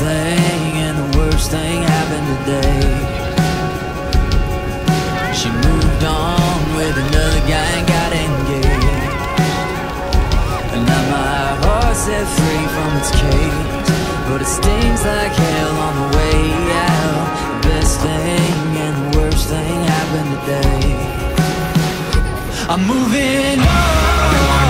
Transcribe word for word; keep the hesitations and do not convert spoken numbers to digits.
thing and the worst thing happened today. She moved on with another guy and got engaged, and now my heart's set free from its cage, but it stings like hell on the way out. The best thing and the worst thing happened today. I'm moving on.